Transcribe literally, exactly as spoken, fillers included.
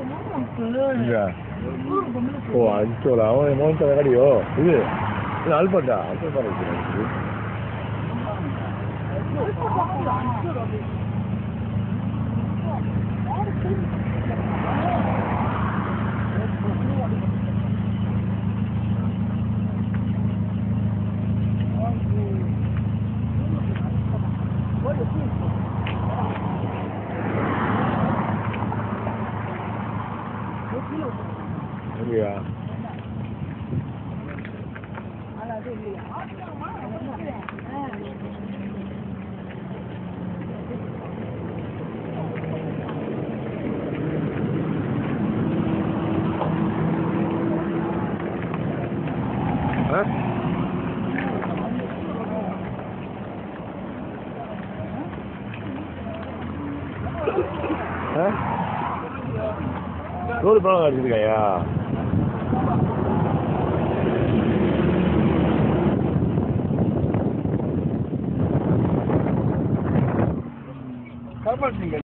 ஓ அஞ்சோல அவன் மோகன் கடையோ இது இது அல்பட்டா அல்பட்டா இருக்கு அப்படியா ரோடு பழம் அடிச்சிருக்காயா Karpal Singh.